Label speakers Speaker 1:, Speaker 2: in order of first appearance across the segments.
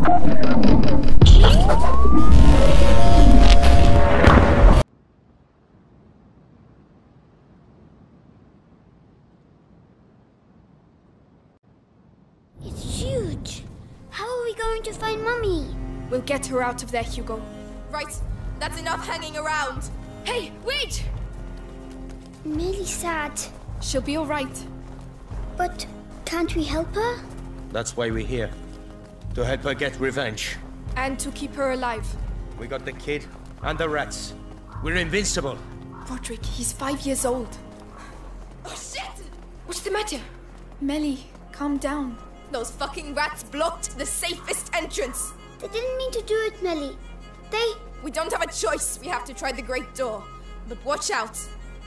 Speaker 1: It's huge. How are we going to find Mummy?
Speaker 2: We'll get her out of there, Hugo.
Speaker 3: Right, that's enough hanging around.
Speaker 2: Hey, wait!
Speaker 1: Millie's sad.
Speaker 2: She'll be alright.
Speaker 1: But can't we help her?
Speaker 4: That's why we're here. To help her get revenge.
Speaker 2: And to keep her alive.
Speaker 4: We got the kid and the rats. We're invincible.
Speaker 2: Roderick, he's 5 years old.
Speaker 3: Oh shit!
Speaker 2: What's the matter? Melly, calm down.
Speaker 3: Those fucking rats blocked the safest entrance.
Speaker 1: They didn't mean to do it, Melly.
Speaker 3: We don't have a choice. We have to try the great door. But watch out.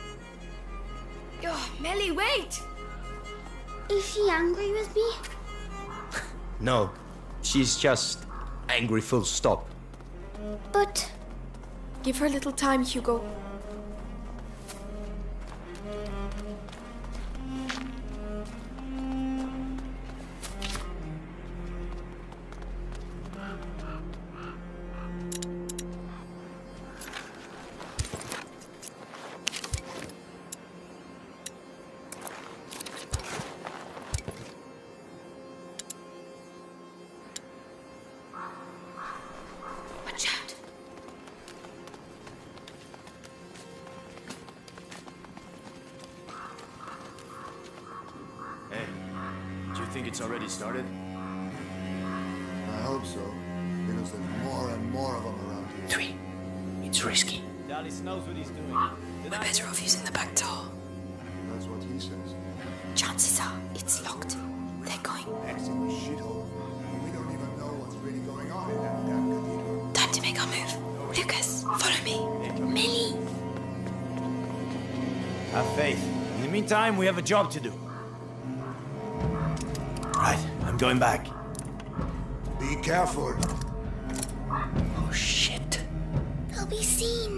Speaker 2: Oh, Melly, wait!
Speaker 1: Is she angry with me?
Speaker 4: No, she's just angry full stop.
Speaker 1: But...
Speaker 2: Give her a little time, Hugo. Watch out.
Speaker 5: Hey, do you think it's already started?
Speaker 6: I hope so, because there's more and more of them around here.
Speaker 7: 3. It's risky.
Speaker 5: Dallas knows what he's doing.
Speaker 7: We're better off using the back door.
Speaker 6: That's what he says.
Speaker 7: Chances are it's locked. They're going.
Speaker 6: Acting a shithole. We don't even know what's really going on in that damn cathedral.
Speaker 7: Time to make our move. Lucas, follow me. Millie.
Speaker 5: Have faith. In the meantime, we have a job to do. Right, I'm going back.
Speaker 6: Be careful.
Speaker 7: Oh shit.
Speaker 1: They'll be seen.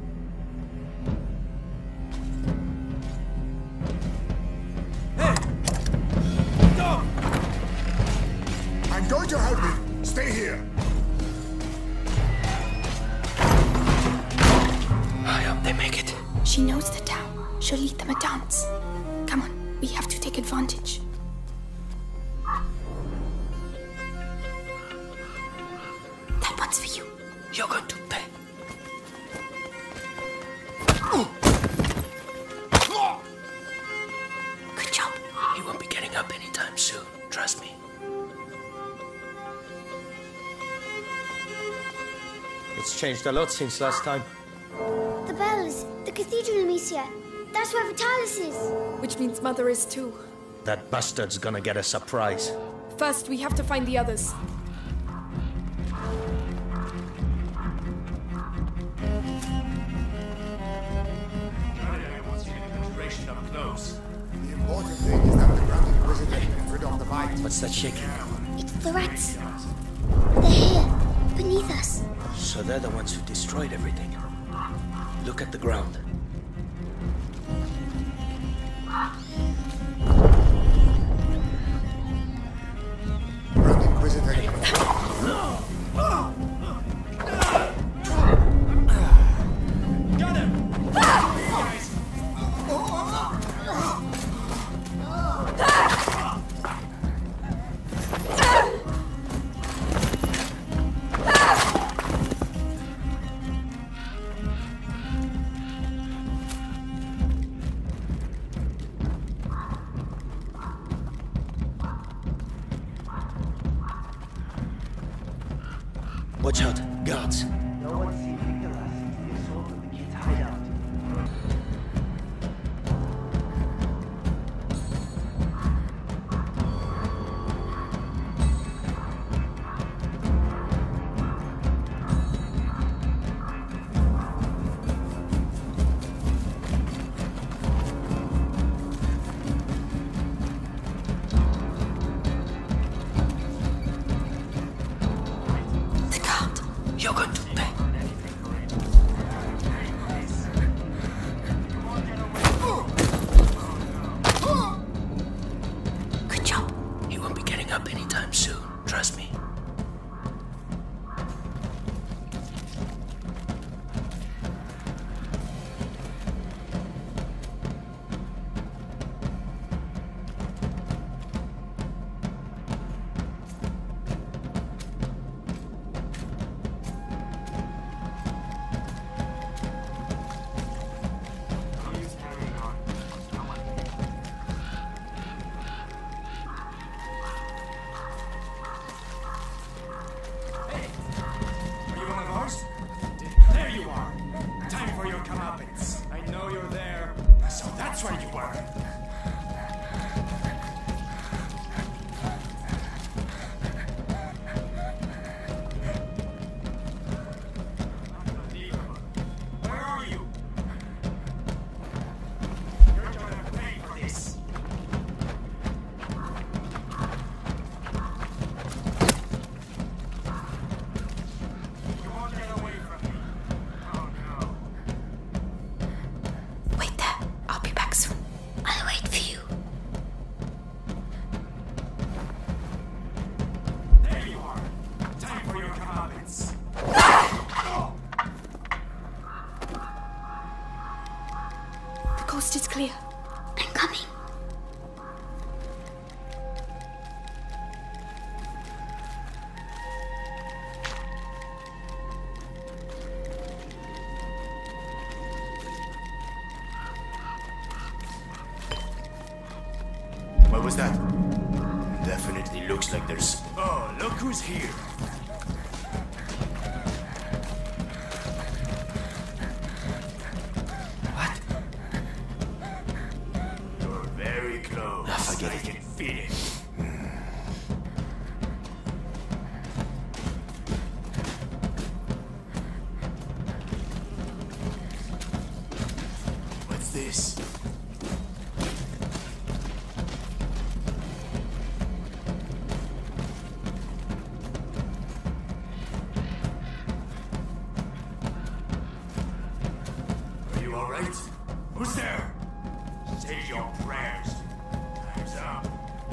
Speaker 5: Stop!
Speaker 6: I'm going to help you. Stay here.
Speaker 7: I hope they make it.
Speaker 2: She knows the town. She'll lead them a dance. Come on, we have to take advantage. That one's for you.
Speaker 7: You're going to pay. Good job. He won't be getting up anytime soon. Trust me.
Speaker 4: It's changed a lot since last time.
Speaker 1: The bells. The cathedral, Amicia. That's where Vitalis is.
Speaker 2: Which means Mother is too.
Speaker 4: That bastard's gonna get a surprise.
Speaker 2: First, we have to find the others.
Speaker 5: Up close.
Speaker 6: The important thing is that the Grand Inquisitor has been rid of the bite.
Speaker 4: What's that shaking?
Speaker 1: It's the rats. They're here, beneath us.
Speaker 4: So they're the ones who destroyed everything. Look at the ground.
Speaker 6: Grand Inquisitor.
Speaker 5: Got him!
Speaker 4: Watch out, guards.
Speaker 8: No one's seen Nicholas. He assaulted the kid's hideout.
Speaker 7: The guard. You're going to pay. Good job. He won't be getting up anytime soon. Trust me.
Speaker 5: was that? Definitely looks like there's... Oh, look who's here.
Speaker 7: What?
Speaker 5: You're very close.
Speaker 7: Ah, forget
Speaker 5: I
Speaker 7: it.
Speaker 5: can feel it. What's this? Are you all right? Who's there? Say your prayers. Time's up.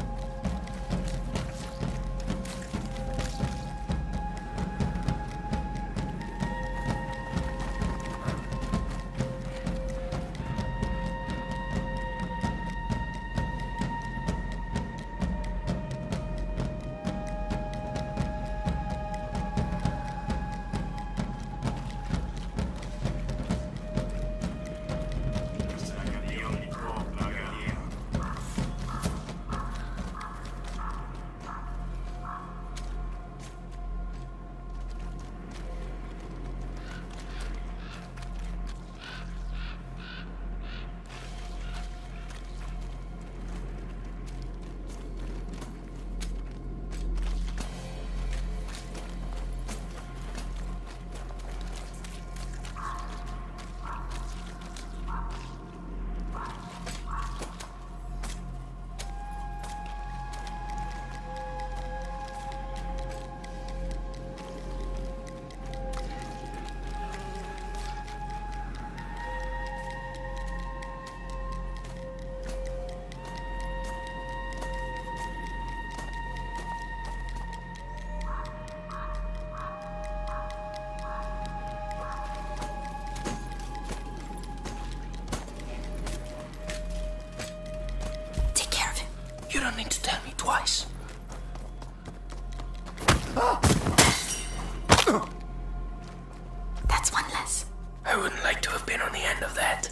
Speaker 2: Take care of him.
Speaker 7: You don't need to tell me twice.
Speaker 2: That's one less.
Speaker 7: I wouldn't like to have been on the end of that.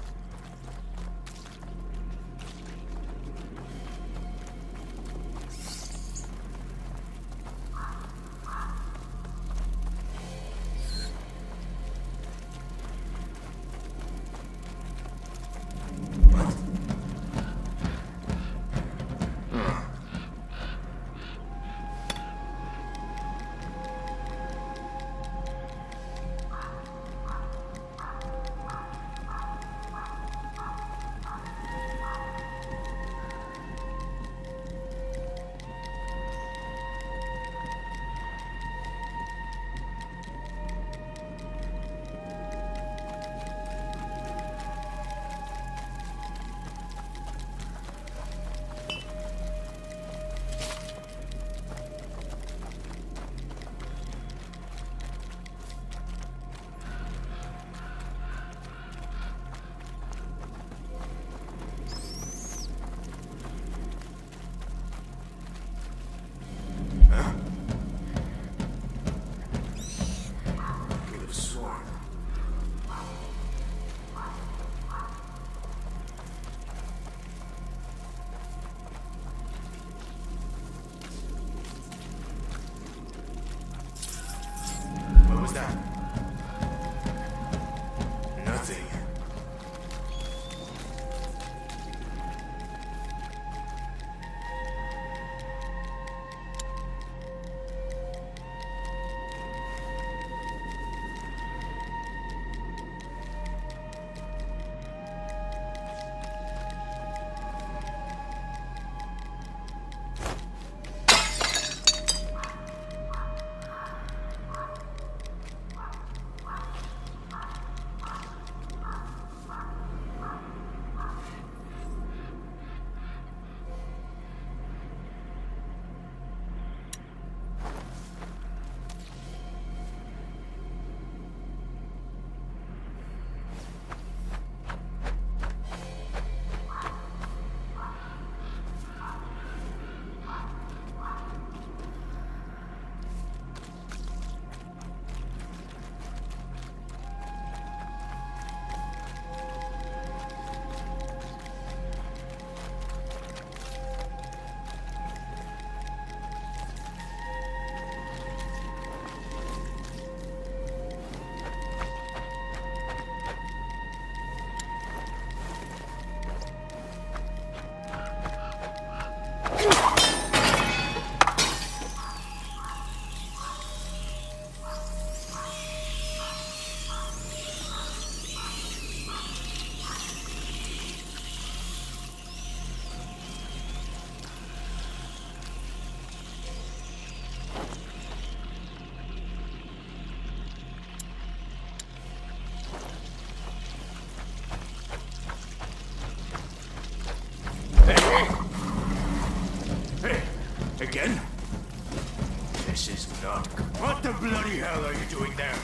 Speaker 5: Could have sworn. What was that? Nothing. again? This is not... What the bloody hell are you doing there?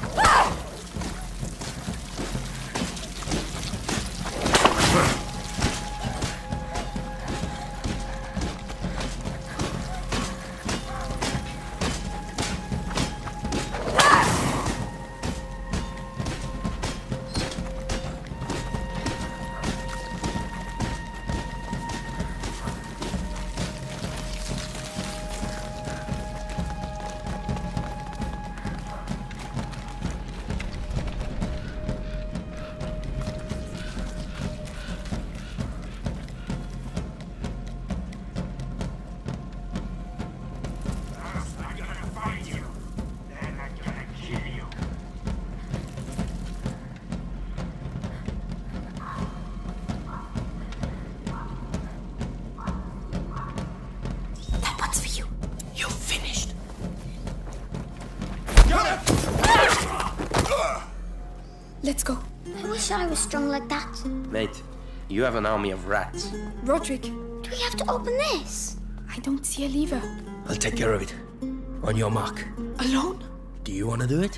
Speaker 2: Let's go.
Speaker 1: I wish I was strong like that.
Speaker 7: Mate, you have an army of rats.
Speaker 2: Roderick,
Speaker 1: Do we have to open this?
Speaker 2: I don't see a lever.
Speaker 7: I'll take care of it. On your mark.
Speaker 2: Alone?
Speaker 7: Do you want to do it?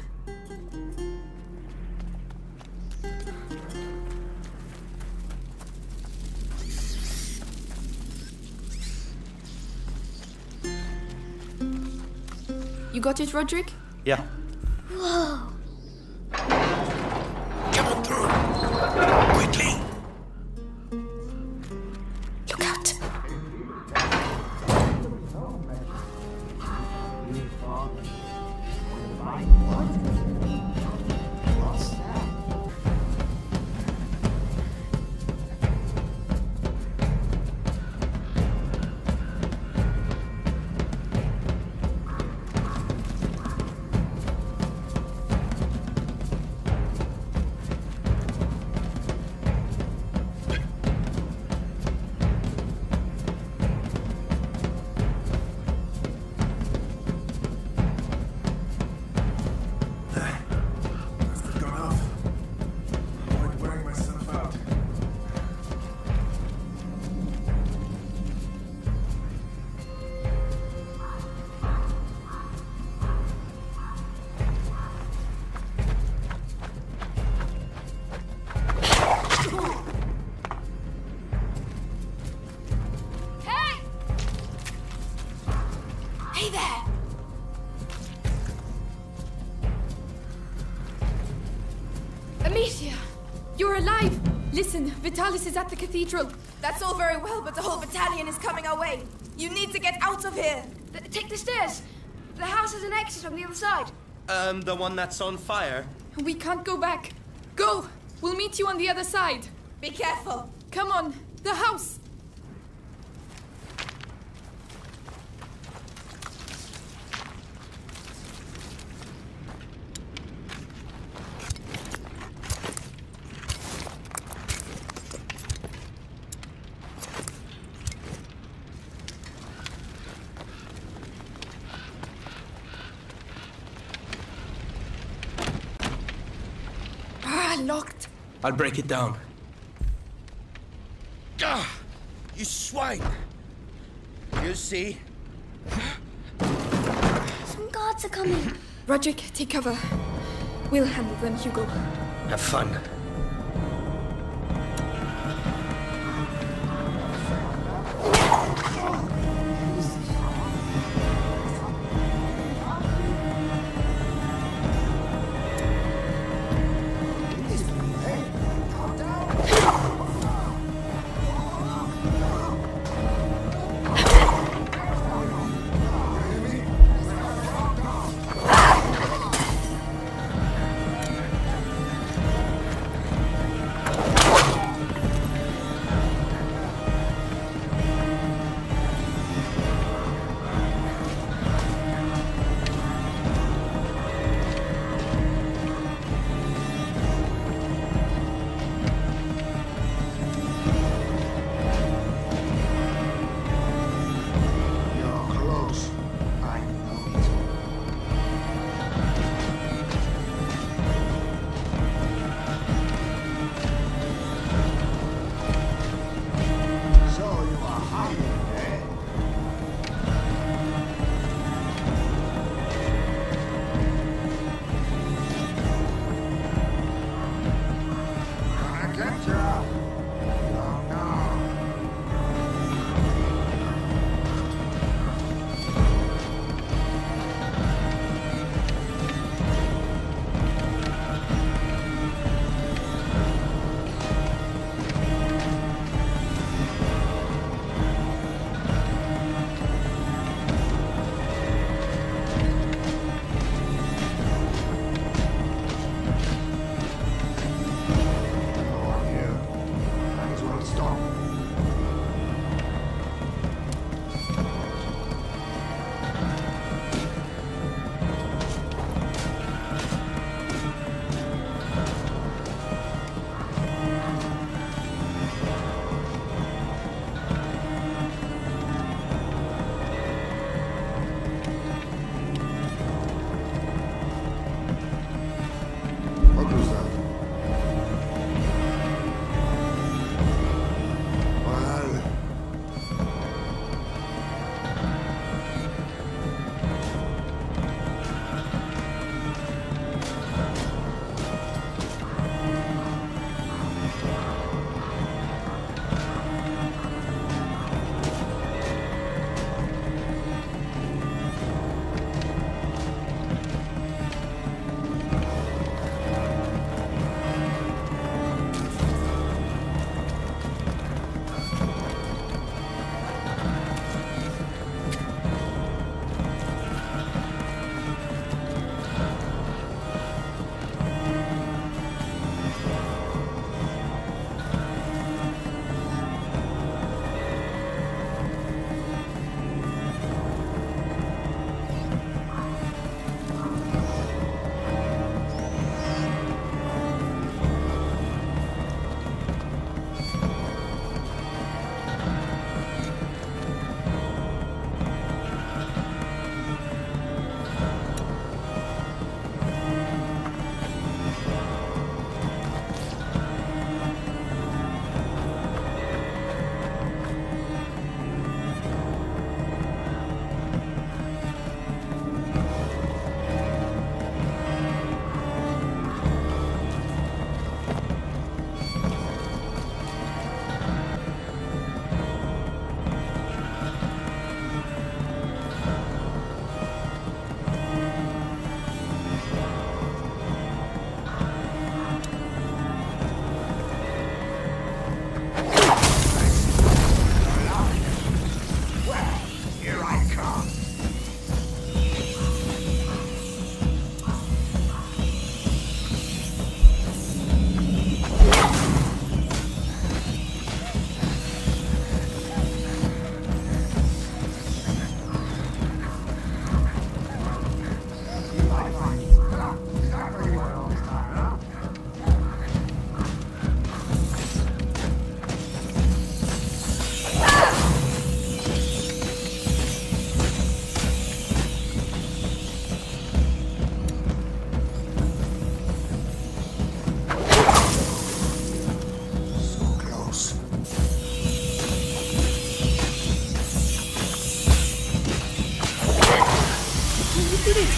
Speaker 2: You got it, Roderick?
Speaker 7: Yeah.
Speaker 1: Whoa.
Speaker 7: Come on through. Quickly.
Speaker 2: Look out.
Speaker 3: Hey there! Amicia! You're alive! Listen, Vitalis is at the cathedral. That's all very well, but the whole battalion is coming our way. You need to get out of here!
Speaker 9: Take the stairs. The house has an exit on the other side.
Speaker 7: The one that's on fire?
Speaker 3: We can't go back. Go! We'll meet you on the other side. Be careful! Come on, the house! Locked.
Speaker 7: I'll break it down. Ah, you swine! You see?
Speaker 1: Some guards are coming.
Speaker 3: Roderick, take cover. We'll handle them, Hugo.
Speaker 7: Have fun.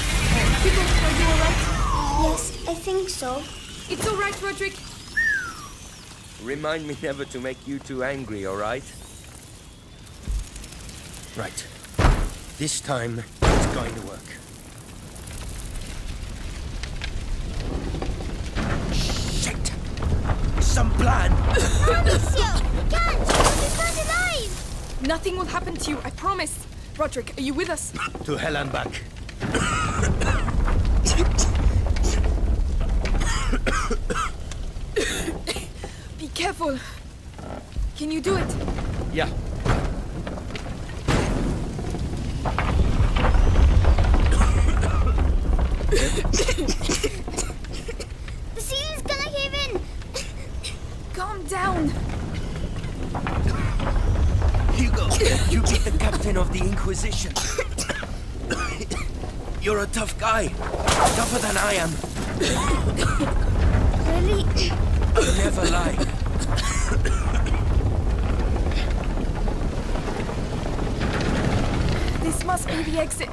Speaker 3: People, are you alright?
Speaker 1: Yes, I think so.
Speaker 3: It's alright, Roderick.
Speaker 7: Remind me never to make you too angry, all right? Right. This time, it's going to work. Shit! Some plan!
Speaker 1: Mauricio, we can't! We'll be found alive!
Speaker 3: Nothing will happen to you, I promise. Roderick, are you with us?
Speaker 7: To hell and back.
Speaker 3: Be careful. Can you do it?
Speaker 7: Yeah.
Speaker 1: The ceiling's gonna cave in!
Speaker 3: Calm down.
Speaker 7: Hugo, you beat the captain of the Inquisition. You're a tough guy. Tougher than I am.
Speaker 1: Really?
Speaker 7: You never lie.
Speaker 3: This must be the exit.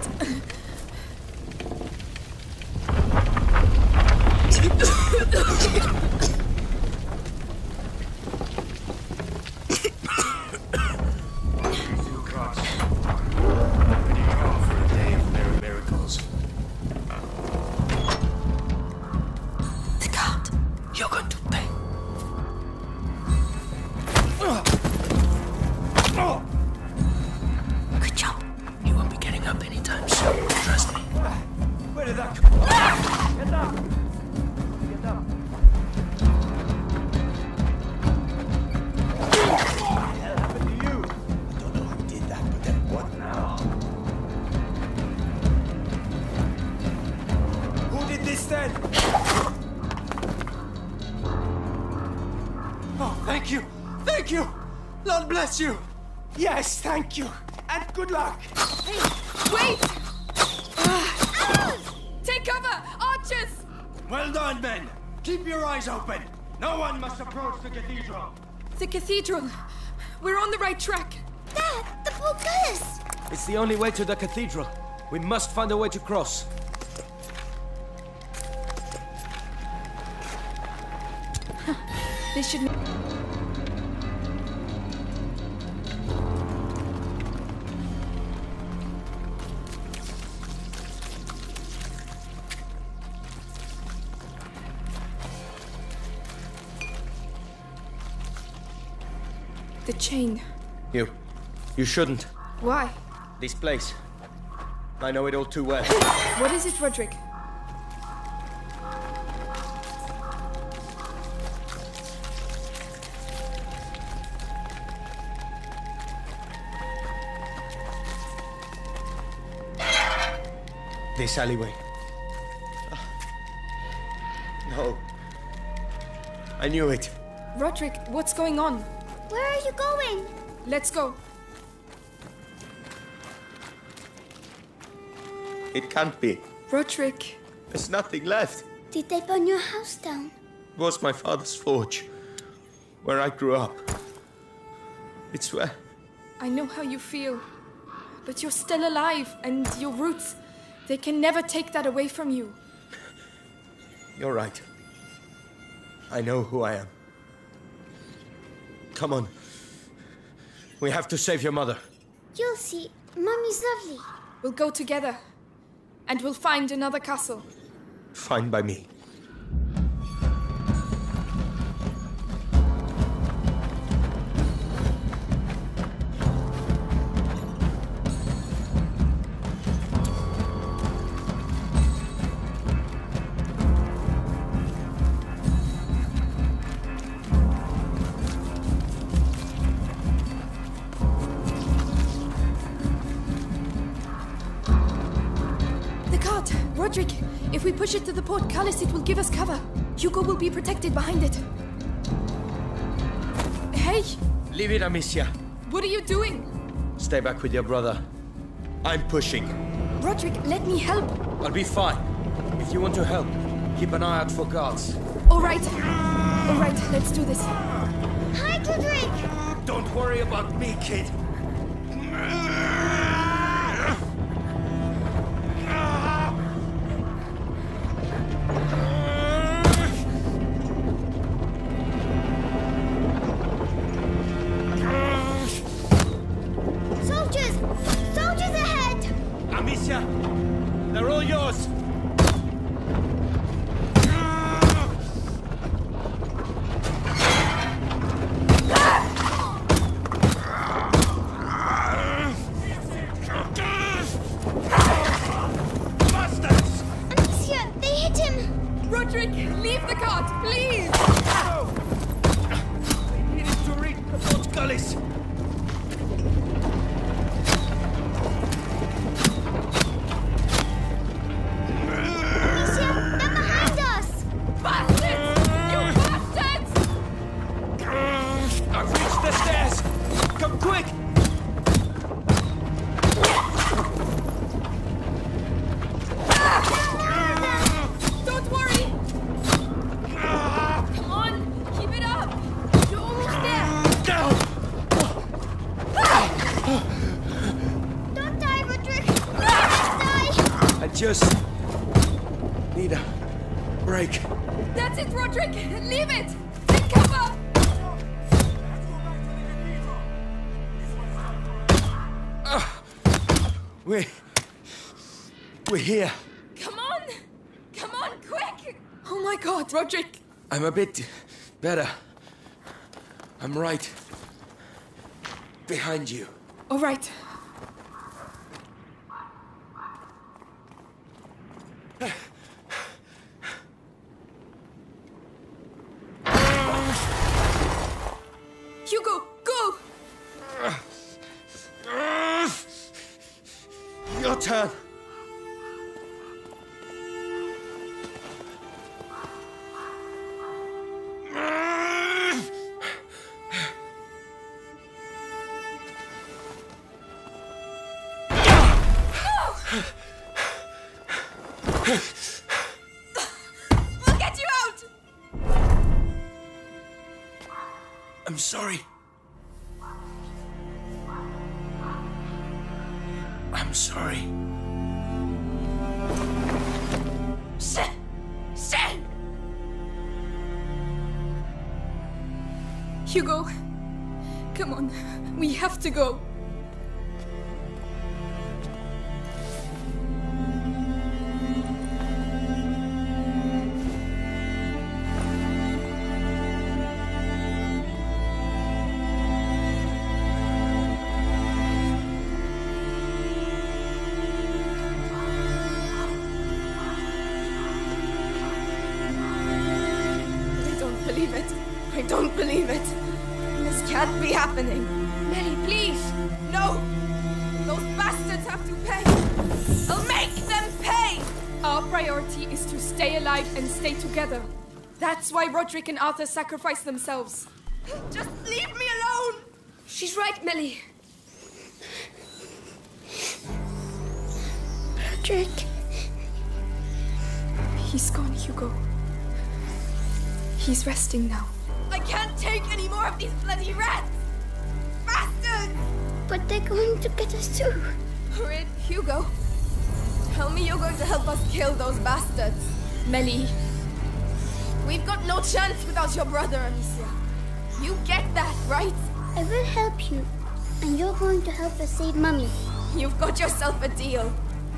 Speaker 2: The Count.
Speaker 7: You're going to pay.
Speaker 2: Good job.
Speaker 7: He won't be getting up anytime soon. Trust me.
Speaker 5: Where did that come from? Get up! Get up! What the hell happened to you?
Speaker 7: I don't know who did that, but then what now?
Speaker 5: Who did this then? Oh, thank you! Thank you! Lord bless you! Yes, thank you! And good luck!
Speaker 3: Hey, wait! Take cover! Archers!
Speaker 5: Well done, men! Keep your eyes open! No one must approach the cathedral!
Speaker 3: The cathedral. We're on the right track.
Speaker 1: Dad, the portcullis!
Speaker 4: It's the only way to the cathedral. We must find a way to cross.
Speaker 3: They should... The chain.
Speaker 4: You shouldn't.
Speaker 3: Why?
Speaker 4: This place. I know it all too well.
Speaker 3: What is it, Roderick?
Speaker 4: This alleyway. No. I knew it.
Speaker 3: Roderick, what's going on?
Speaker 1: Where are you going?
Speaker 3: Let's go.
Speaker 4: It can't be.
Speaker 3: Roderick.
Speaker 4: There's nothing left.
Speaker 1: Did they burn your house down?
Speaker 4: It was my father's forge, where I grew up. It's where...
Speaker 3: I know how you feel. But you're still alive, and your roots, they can never take that away from you.
Speaker 4: You're right. I know who I am. Come on. We have to save your mother.
Speaker 1: You'll see. Mommy's lovely.
Speaker 3: We'll go together. And we'll find another castle.
Speaker 4: Fine by me.
Speaker 3: Roderick, if we push it to the portcullis, it will give us cover. Hugo will be protected behind it. Hey!
Speaker 4: Leave it, Amicia.
Speaker 3: What are you doing?
Speaker 4: Stay back with your brother. I'm pushing.
Speaker 3: Roderick, let me help.
Speaker 4: I'll be fine. If you want to help, keep an eye out for guards.
Speaker 3: All right. All right, let's do this.
Speaker 1: Hi, Roderick!
Speaker 4: Don't worry about me, kid.
Speaker 3: Roderick, leave the cart, please!
Speaker 7: I needed to reach the Portcullis.
Speaker 1: They're behind us!
Speaker 3: Bastards! You bastards!
Speaker 7: I've reached the stairs. Come quick.
Speaker 3: Don't worry! Come on, keep it up! You're almost there!
Speaker 1: Don't die, Roderick! Don't die!
Speaker 7: I just need a break.
Speaker 3: That's it, Roderick! Leave it! Take cover!
Speaker 7: We're here.
Speaker 3: Come on! Come on, quick! Oh my god, Roderick!
Speaker 7: I'm a bit better. I'm right behind you.
Speaker 3: All right. Hugo, go!
Speaker 7: Your turn.
Speaker 3: We'll get you out!
Speaker 7: I'm sorry. I'm sorry.
Speaker 3: Shit! Hugo, come on. We have to go. I don't believe it. This can't be happening. Melly, please. No. Those bastards have to pay. I'll make them pay. Our priority is to stay alive and stay together. That's why Roderick and Arthur sacrificed themselves. Just leave me alone. She's right, Melly.
Speaker 1: Roderick.
Speaker 3: He's gone, Hugo. He's resting now. I can't take any more of these bloody rats! Bastards!
Speaker 1: But they're going to get us too.
Speaker 3: Red, Hugo, tell me you're going to help us kill those bastards. Melly, we've got no chance without your brother, Amicia. You get that, right?
Speaker 1: I will help you. And you're going to help us save Mummy.
Speaker 3: You've got yourself a deal.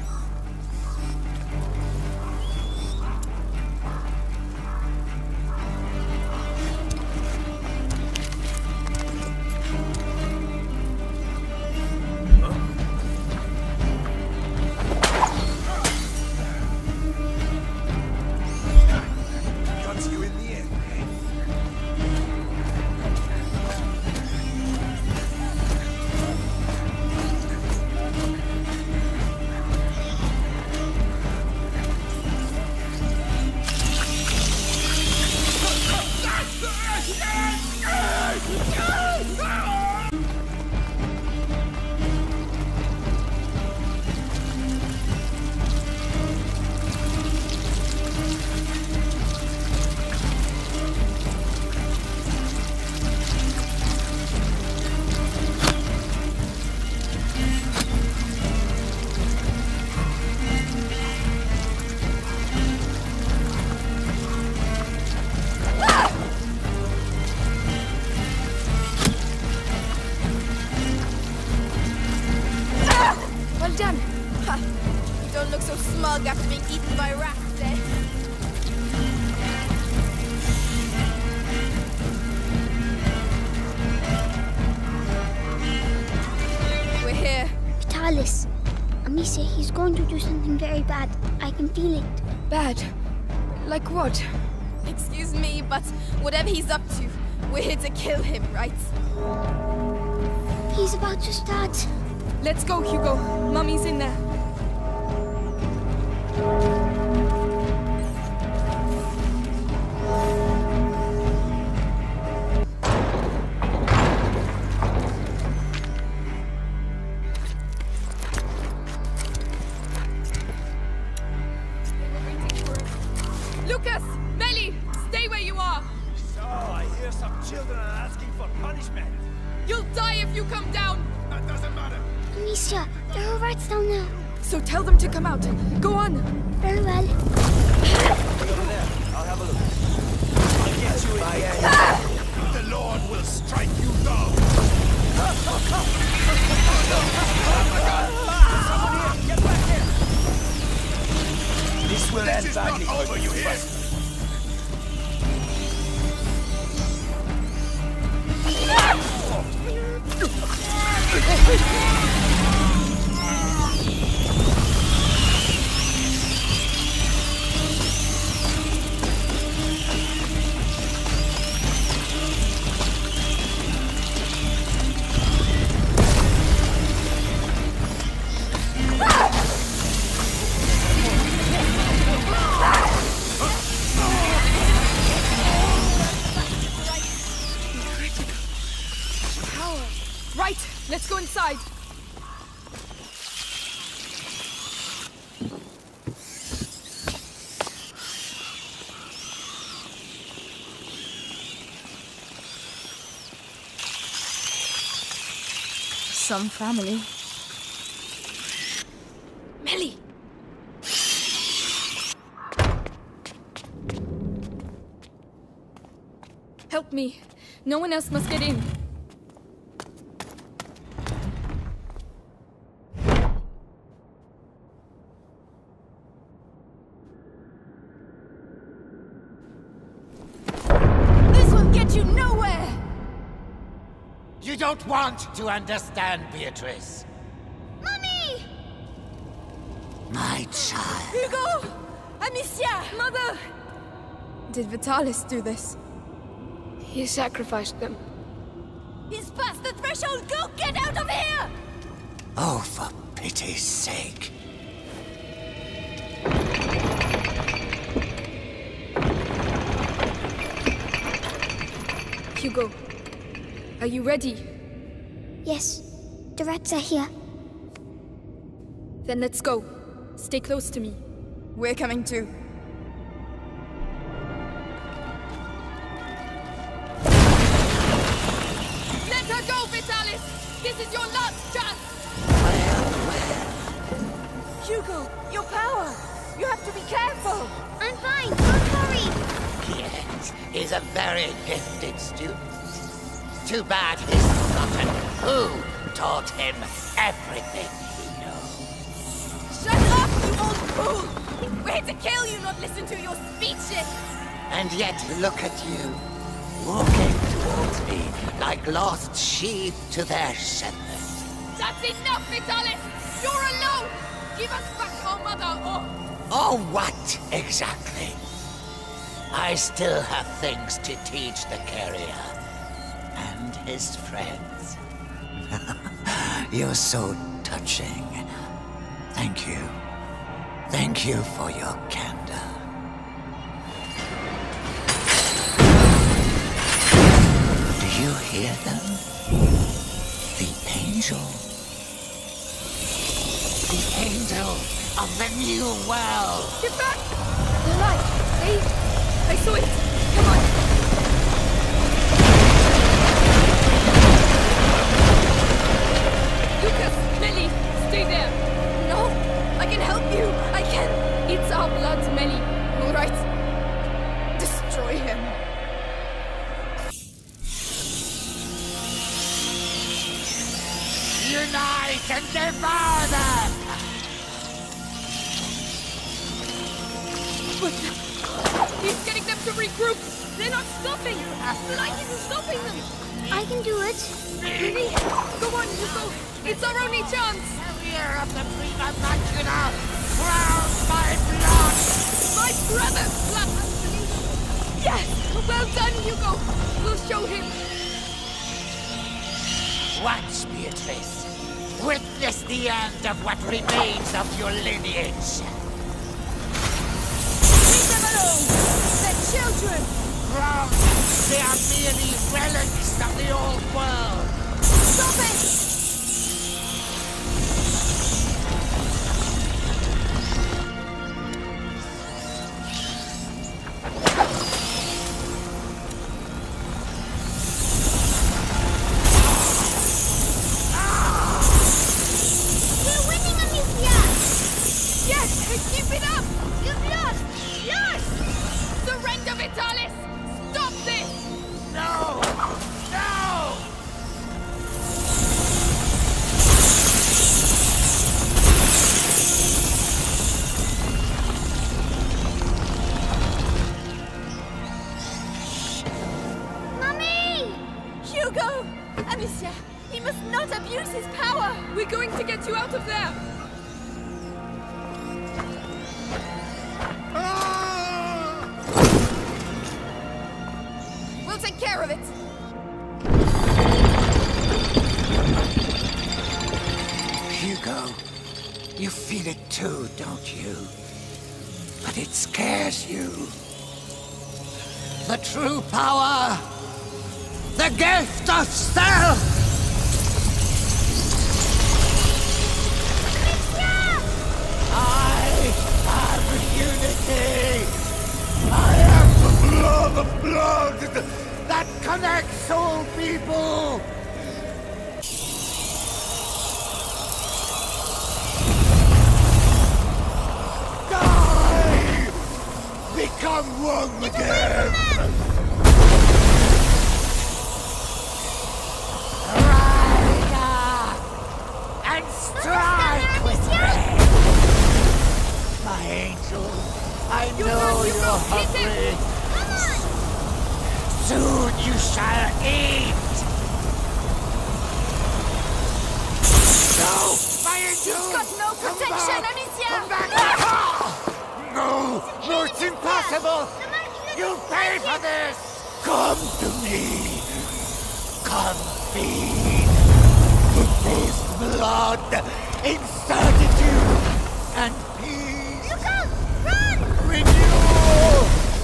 Speaker 3: After being eaten by rats, eh? We're here.
Speaker 1: Vitalis. Amicia, he's going to do something very bad. I can feel it.
Speaker 3: Bad? Like what?
Speaker 9: Excuse me, but whatever he's up to, we're here to kill him, right?
Speaker 1: He's about to start.
Speaker 3: Let's go, Hugo. Mummy's in there.
Speaker 9: Lucas! Melly! Stay where you are!
Speaker 7: So, I hear some children are asking for punishment.
Speaker 9: You'll die if you come down!
Speaker 7: That doesn't matter.
Speaker 1: Amicia, there are rats down there.
Speaker 3: So tell them to come out. Go on.
Speaker 1: Very well.
Speaker 7: Over there. I'll have a look. I'll get you in the end. The Lord will strike you down. Oh my God! Someone here! Get back here! This will end badly for you here.
Speaker 3: Right, let's go inside. Some family. Melly! Help me. No one else must get in.
Speaker 9: You nowhere!
Speaker 10: You don't want to understand, Beatrice.
Speaker 1: Mummy!
Speaker 10: My child.
Speaker 9: Hugo! Amicia!
Speaker 3: Mother! Did Vitalis do this? He sacrificed them.
Speaker 9: He's past the threshold! Go get out of here!
Speaker 10: Oh, for pity's sake.
Speaker 3: Hugo, are you ready?
Speaker 1: Yes, the rats are here.
Speaker 3: Then let's go. Stay close to me.
Speaker 9: We're coming too. Let her go, Vitalis! This is your last chance! Hugo, your power! You have to be careful!
Speaker 1: I'm fine, don't worry.
Speaker 10: Yes, he's a very gifted student. Too bad he's forgotten who taught him everything he knows.
Speaker 9: Shut up, you old fool! We're here to kill you, not listen to your speeches!
Speaker 10: And yet look at you, walking towards me like lost sheep to their shepherd.
Speaker 9: That's enough, Vitalis! You're alone! Give us back our mother, or...
Speaker 10: Oh, what exactly? I still have things to teach the carrier and his friends. You're so touching. Thank you. Thank you for your candor. Do you hear them? The angel. The angel of the new world.
Speaker 3: Get back! They're alive. I saw it. Come on. Lucas, Melly, stay there.
Speaker 9: No, I can help you. I can.
Speaker 3: It's our blood, Melly.
Speaker 9: All right. Destroy him.
Speaker 10: Unite and devour them!
Speaker 3: He's getting them to regroup. They're not stopping. The light isn't stopping them.
Speaker 1: I can do it.
Speaker 3: Really? Go on, Hugo. It's our only chance.
Speaker 10: Carrier of the Prima Machina, crowned by blood!
Speaker 9: My brother's blood! Hugo! We'll show him!
Speaker 10: Watch, Beatrice. Witness the end of what remains of your lineage.
Speaker 9: Leave them alone! They're children!
Speaker 10: Wrong! They are merely relics of the old world!
Speaker 9: Stop it! Amicia, he must not abuse his power! We're going to get you out of there! We'll take care of it!
Speaker 10: Hugo, you feel it too, don't you? But it scares you. The true power! The gift of self! I am unity! I am the blood that connects all people! Die! Become one again! Strike with me! My angel, I know you're hungry. Soon you shall eat! No! My angel!
Speaker 9: He's got no protection, Amicia!
Speaker 10: Come back! No! No, it's impossible! You'll pay for this! Come to me! Come feed! This blood, incertitude, and peace.
Speaker 1: Hugo, run!
Speaker 10: Renewal!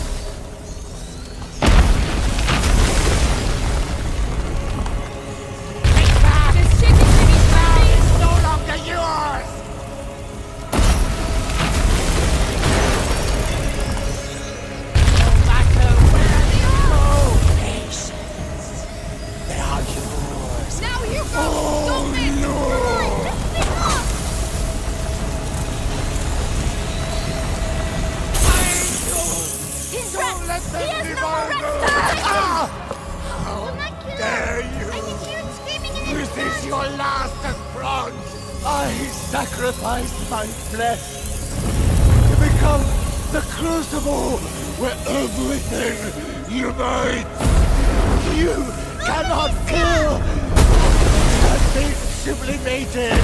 Speaker 10: Take that!
Speaker 9: The city
Speaker 10: is no longer yours! No matter where you go, nations, they are yours.
Speaker 9: Now, Hugo!
Speaker 10: Oh,
Speaker 9: Stop it!
Speaker 10: no!
Speaker 9: He's
Speaker 10: Don't
Speaker 9: wrecked!
Speaker 10: let them
Speaker 9: He has no more
Speaker 10: divide
Speaker 9: wrecks
Speaker 10: us!
Speaker 9: to protect him!
Speaker 10: How dare you!
Speaker 1: I can hear him screaming in his
Speaker 10: This is
Speaker 1: blood.
Speaker 10: your last affront! I sacrificed my flesh to become the crucible where everything unites! You cannot kill and be sublimated!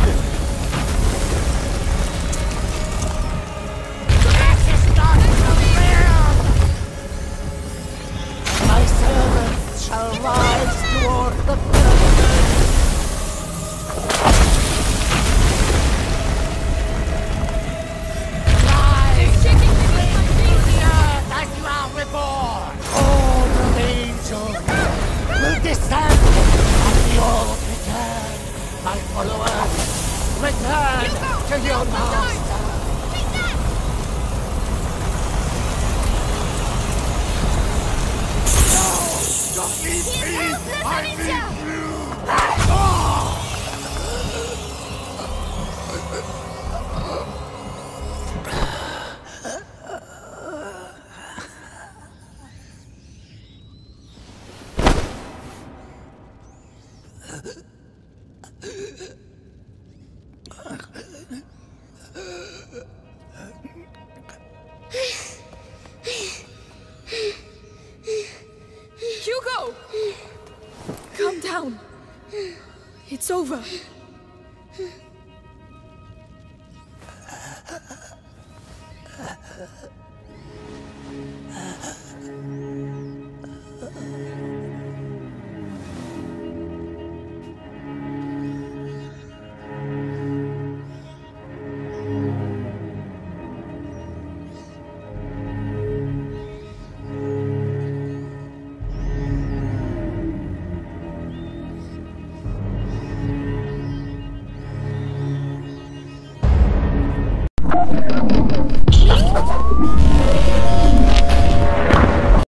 Speaker 10: This is not fulfilled! My servants shall rise toward the firmament! Rise! Bring the earth as you are reborn! All of angels will descend and you all return, my followers! Return to your master! No! Don't leave me! I need you!
Speaker 9: Hugo! Calm down. It's over.